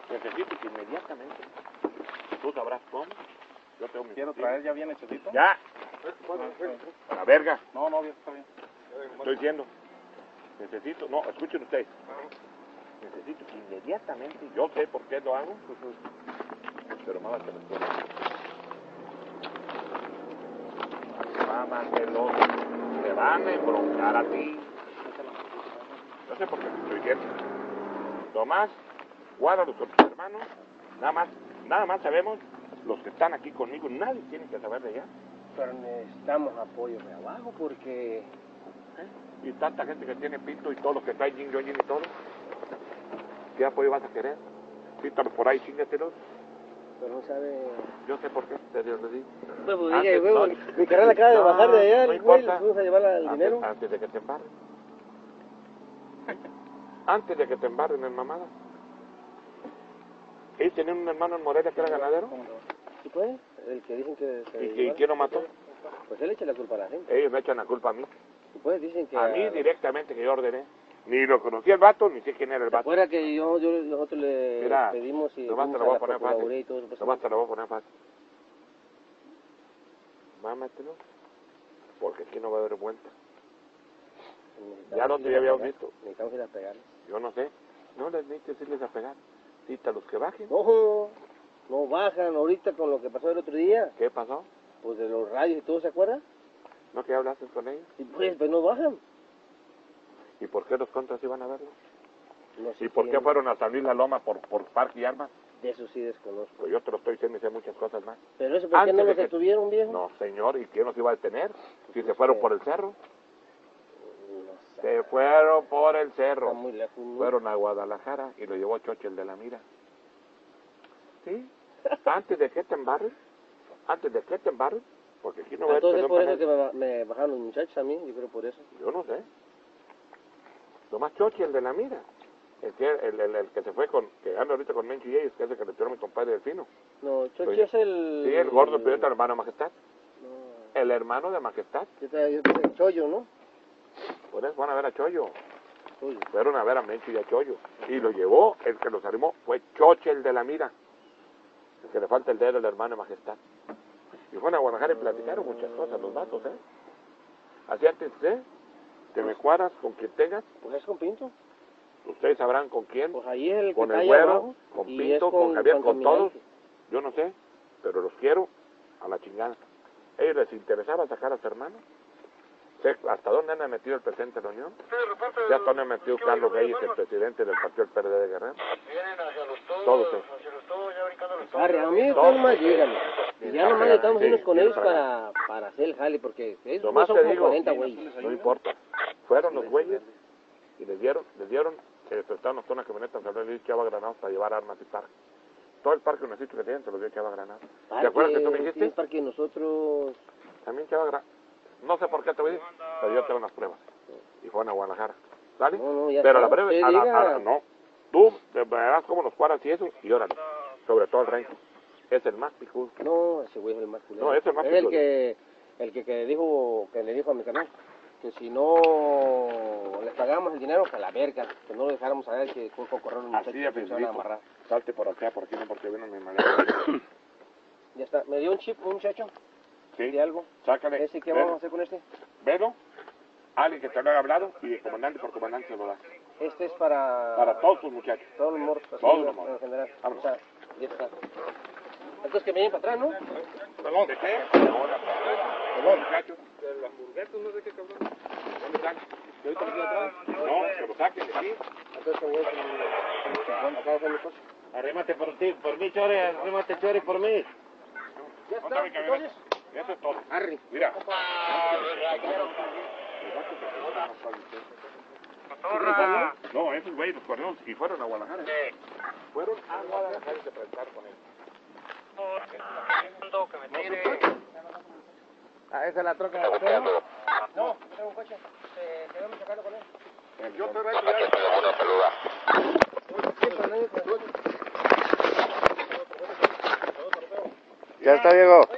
Necesito que inmediatamente. Tú sabrás cómo. Yo tengo mi... ¿Quiero traer ya bien hechecito? ¡Ya! A la verga. No, bien, está bien. Estoy diciendo. Necesito... No, escuchen ustedes. Necesito que inmediatamente... Yo sé por qué lo hago. Pero mámatelo. Mámatelo. Te van a embroncar a ti. No sé por qué te estoy diciendo. Tomás, guarda a los otros hermanos. Nada más sabemos los que están aquí conmigo. Nadie tiene que saber de allá. Pero necesitamos apoyo de abajo porque... Y tanta gente que tiene pito y todos los que traen yin y todo. ¿Qué apoyo vas a querer? Pítalos por ahí, chíngatelos. Pero no sabe... Yo sé por qué, te Dios le digo. Pues diga, huevo, mi carnal acaba de bajar de allá, no el güey, le importa. fuimos a llevar el dinero. Antes de que te embarren. Antes de que te embarren en mamada. ¿Ellos tenían un hermano en Morelia que era ganadero? ¿Sí puede? El que dicen que... ¿Y quién lo mató? Pues él echa la culpa a la gente. Ellos me echan la culpa a mí. ¿Sí puede? Dicen que... A mí directamente que yo ordené. Ni lo conocía el vato, ni sé quién era el ¿Se vato. acuerda que nosotros le Mira, pedimos y nomás te fuimos lo a voy a la poner Procuraduría y fácil. todo eso? Nomás te lo voy a poner fácil. Mámatelo. Porque aquí no va a haber vuelta. Ya no te habíamos visto. Necesitamos ir a pegarles. Yo no sé. No les necesites irles a pegar. Cita a los que bajen. No bajan ahorita con lo que pasó el otro día. ¿Qué pasó? Pues de los radios y todo, ¿se acuerda? ¿No que hablaste con ellos? Y pues no bajan. ¿Y por qué los contras iban a verlos? No sé ¿Y por si qué fueron a salir la loma por parque y armas? De eso sí desconozco. Pues yo te lo estoy diciendo y sé muchas cosas más. Pero eso, ¿por qué no los detuvieron, viejo? No, señor, ¿y quién los iba a detener? Si se fueron por el cerro. No sé. Se fueron por el cerro. Está muy lejos, ¿no? Fueron a Guadalajara y lo llevó Choche el de la Mira. ¿Sí? Antes de que te embarren, porque aquí no va a haber Entonces pelón por para eso nadie. que me bajaron los muchachos a mí, yo creo por eso. Yo no sé. Nomás Choche el de la Mira. El que se fue con, que anda ahorita con Mencho y ellos, que es el que le tiró a mi compadre Delfino. No, Chochi es el... Sí, el gordo, pero el hermano de Majestad. No. El hermano de Majestad. Yo tengo el Chollo, ¿no? Por eso van a ver a Chollo. Chollo. Fueron a ver a Mencho y a Chollo. Y lo llevó, el que los arrimó, fue Choche el de la Mira. El que le falta el dedo, el hermano de Majestad. Y fueron a Guadalajara y platicaron muchas cosas, los datos, ¿eh? Así antes, te me cuadras con quien tengas. Pues es con Pinto. Ustedes sabrán con quién. Pues ahí es el que Con está el ahí güero, abajo, con y Pinto, es con Javier, con todos. Contaminante. Yo no sé, pero los quiero a la chingada. ¿A ellos les interesaba sacar a su hermano? Sé hasta dónde han metido el presidente de la Unión. Ya hasta dónde ha metido Carlos Reyes, el presidente del partido del PRD de Guerrero. Vienen hacia los todos, Todos, hacia los todos, ya brincando los Arre, a mí Todos. nomás díganme. Y ya nomás estamos Sí, unos con sí, ellos para para hacer el jale, porque esos Nomás son te como digo, 40 güeyes. no importa. Fueron los güeyes y les dieron, prestaron una camioneta en San Luis Chava Granados para llevar armas y parque. Todo el parque necesito que tienen se los dio Chava Granados. ¿Te acuerdas que tú me dijiste? Sí, parque nosotros... También Chava Granados. No sé por qué te voy a decir, pero yo tengo unas pruebas. Y fueron a Guadalajara. ¿Sale? No, ya pero está, la breve, no. Tú te verás cómo los cuadras y eso, y órale. Sobre todo el renco. Es el más picudo. No, ese güey es el más culero. No, es el más Es picudo. el que le dijo a mi canal que si no les pagamos el dinero, que a la verga, que no lo dejáramos saber que fue con correr un muchacho Así que de se van a facilito. amarrar. Salte por acá, por aquí, no porque viene mi manera. Ya está. ¿Me dio un chip un muchacho? Sí. ¿De algo? Sácale. ¿Ese qué vamos a hacer con este? Velo. Alguien que te lo haya hablado y de comandante por comandante se lo da. Este es para... Para todos tus muchachos. Todos los morros, así, Todos los morros. en general. Vámonos. O sea, ya está. Entonces que me vienen para atrás, ¿no? Perdón. ¿De qué? Ahora. Perdón, muchachos. De las hamburguesas, no sé qué cabrón. ¿Dónde están? ¿Que ahorita los atrás? No, que lo saquen de aquí. Entonces voy con acá con mi coche. Arrímate por mí, Chore, arrímate, Chore, por mí. Ya ¿Dónde está, mi camioneta? entonces. Eso es todo. Arri. Mira. No, esos güeyes los corrieron y fueron a Guadalajara. Fueron a Guadalajara y se presentaron con ellos. Que me tire. Ah, esa es la troca de usted, ¿no? No, yo tengo un coche. Debemos sacarlo con él. Yo te voy a cuidar. Ya está, Diego.